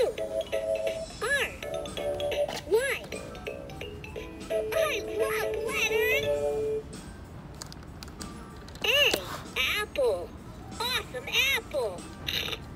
U R Y. I love letters. A, apple. Awesome apple.